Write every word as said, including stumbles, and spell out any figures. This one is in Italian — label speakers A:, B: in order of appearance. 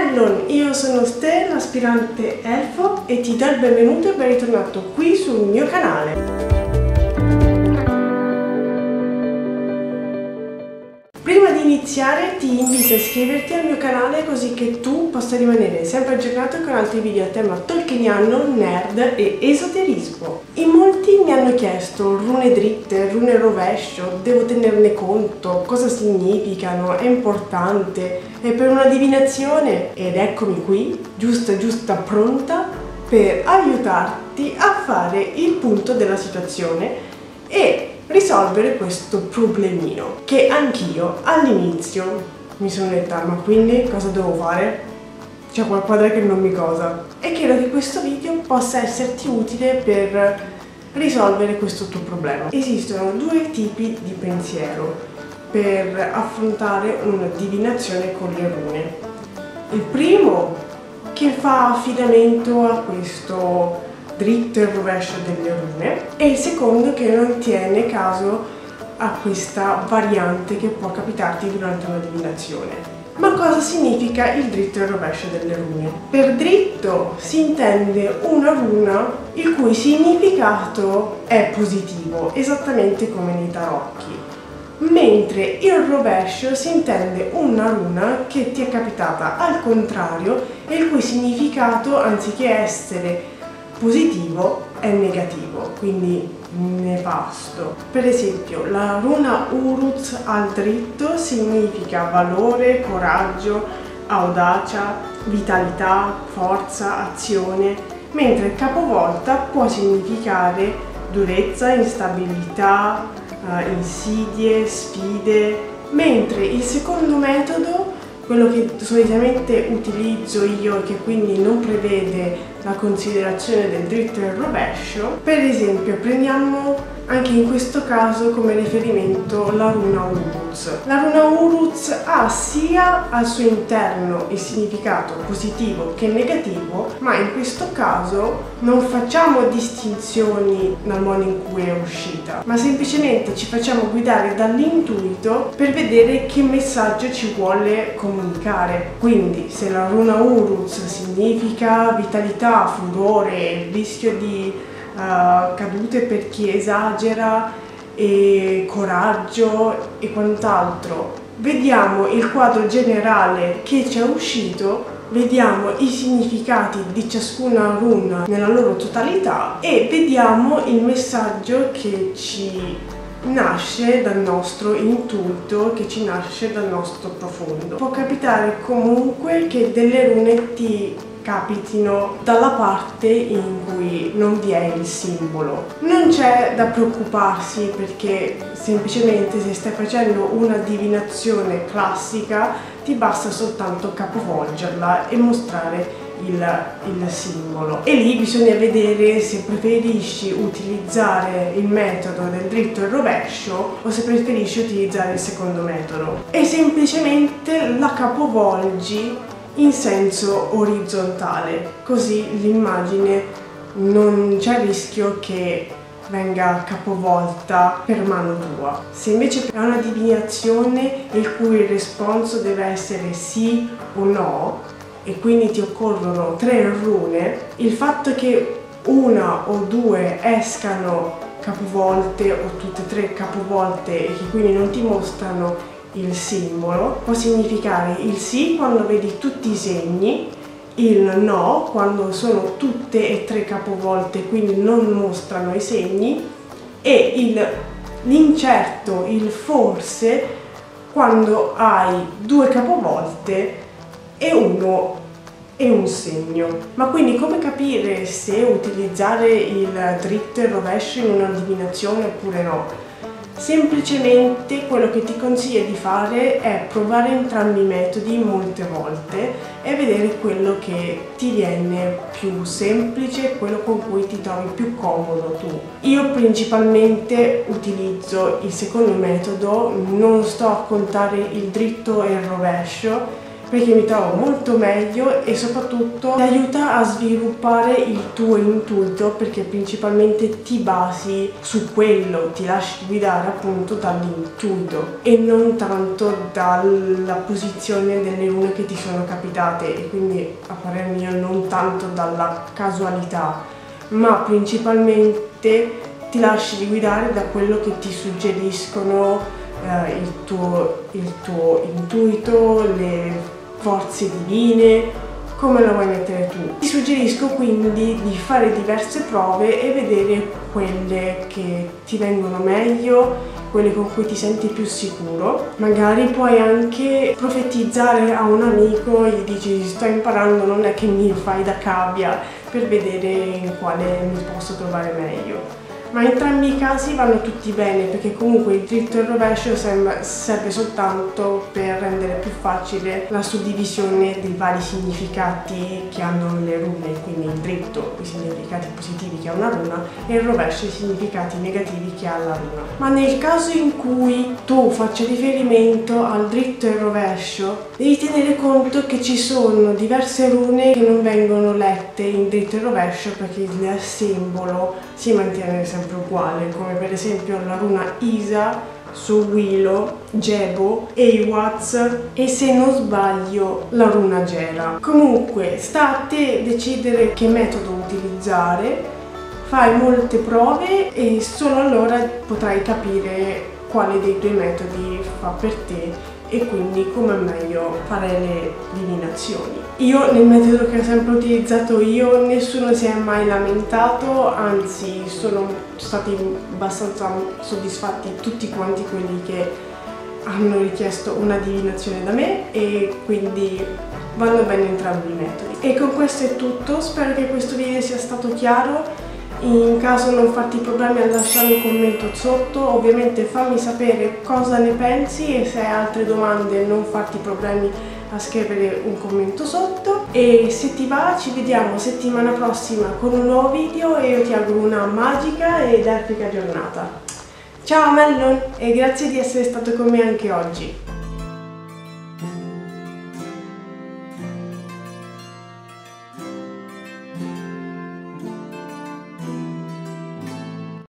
A: Hello, io sono Ste, l'aspirante elfo, e ti do il benvenuto e ben ritornato qui sul mio canale. Prima di iniziare ti invito a iscriverti al mio canale così che tu possa rimanere sempre aggiornato con altri video a tema tolkieniano, nerd e esoterismo. In molti mi hanno chiesto rune dritte, rune rovescio, devo tenerne conto, cosa significano, è importante, è per una divinazione? Ed eccomi qui, giusta giusta pronta per aiutarti a fare il punto della situazione e risolvere questo problemino che anch'io all'inizio mi sono detta: ma quindi cosa devo fare? C'è qualcosa che non mi cosa. E credo che questo video possa esserti utile per risolvere questo tuo problema. Esistono due tipi di pensiero per affrontare una divinazione con le rune. Il primo, che fa affidamento a questo dritto e rovescio delle rune, e il secondo che non tiene caso a questa variante che può capitarti durante una divinazione. Ma cosa significa il dritto e il rovescio delle rune? Per dritto si intende una runa il cui significato è positivo, esattamente come nei tarocchi, mentre il rovescio si intende una runa che ti è capitata al contrario e il cui significato, anziché essere positivo, è negativo, quindi nefasto. Per esempio, la runa Uruz al dritto significa valore, coraggio, audacia, vitalità, forza, azione, mentre capovolta può significare durezza, instabilità, uh, insidie, sfide, mentre il secondo metodo, quello che solitamente utilizzo io e che quindi non prevede la considerazione del dritto e il rovescio, per esempio prendiamo anche in questo caso come riferimento la runa Uruz. La runa Uruz ha sia al suo interno il significato positivo che negativo, ma in questo caso non facciamo distinzioni dal modo in cui è uscita, ma semplicemente ci facciamo guidare dall'intuito per vedere che messaggio ci vuole comunicare. Quindi se la runa Uruz significa vitalità, furore, il rischio di Uh, cadute per chi esagera, e coraggio e quant'altro, vediamo il quadro generale che ci è uscito, vediamo i significati di ciascuna runa nella loro totalità e vediamo il messaggio che ci nasce dal nostro intuito, che ci nasce dal nostro profondo. Può capitare comunque che delle rune ti capitino dalla parte in cui non vi è il simbolo. Non c'è da preoccuparsi, perché semplicemente se stai facendo una divinazione classica ti basta soltanto capovolgerla e mostrare il, il simbolo, e lì bisogna vedere se preferisci utilizzare il metodo del dritto e rovescio o se preferisci utilizzare il secondo metodo, e semplicemente la capovolgi in senso orizzontale, così l'immagine non c'è rischio che venga capovolta per mano tua. Se invece è una divinazione il cui responso deve essere sì o no e quindi ti occorrono tre rune, il fatto che una o due escano capovolte o tutte e tre capovolte e che quindi non ti mostrano il simbolo può significare il sì quando vedi tutti i segni, il no quando sono tutte e tre capovolte quindi non mostrano i segni, e il, l'incerto, il forse quando hai due capovolte e uno e un segno. Ma quindi come capire se utilizzare il dritto e il rovescio in una divinazione oppure no? Semplicemente quello che ti consiglio di fare è provare entrambi i metodi molte volte e vedere quello che ti viene più semplice, quello con cui ti trovi più comodo tu. Io principalmente utilizzo il secondo metodo, non sto a contare il dritto e il rovescio, perché mi trovo molto meglio e soprattutto ti aiuta a sviluppare il tuo intuito, perché principalmente ti basi su quello, ti lasci guidare appunto dall'intuito e non tanto dalla posizione delle rune che ti sono capitate, e quindi a parer mio non tanto dalla casualità, ma principalmente ti lasci guidare da quello che ti suggeriscono eh, il, tuo, il tuo intuito, le forze divine, come lo vuoi mettere tu. Ti suggerisco quindi di fare diverse prove e vedere quelle che ti vengono meglio, quelle con cui ti senti più sicuro. Magari puoi anche profetizzare a un amico, gli dici sto imparando, non è che mi fai da cavia, per vedere in quale mi posso trovare meglio. Ma entrambi i casi vanno tutti bene, perché comunque il dritto e il rovescio serve soltanto per rendere più facile la suddivisione dei vari significati che hanno le rune, quindi il dritto i significati positivi che ha una runa e il rovescio i significati negativi che ha la runa. Ma nel caso in cui tu faccia riferimento al dritto e al rovescio, devi tenere conto che ci sono diverse rune che non vengono lette in dritto e rovescio, perché il simbolo si mantiene sempre uguale, come per esempio la runa Isa su Willow, Gebo, Eiwaz e, se non sbaglio, la runa Gera. Comunque sta a te decidere che metodo utilizzare, fai molte prove e solo allora potrai capire quale dei due metodi fa per te e quindi come è meglio fare le divinazioni. Io nel metodo che ho sempre utilizzato io nessuno si è mai lamentato, anzi sono stati abbastanza soddisfatti tutti quanti quelli che hanno richiesto una divinazione da me, e quindi vanno bene entrambi i metodi. E con questo è tutto, spero che questo video sia stato chiaro. In caso non farti problemi a lasciare un commento sotto, ovviamente fammi sapere cosa ne pensi, e se hai altre domande non farti problemi a scrivere un commento sotto. E se ti va ci vediamo settimana prossima con un nuovo video e io ti auguro una magica ed epica giornata. Ciao Mellon e grazie di essere stato con me anche oggi.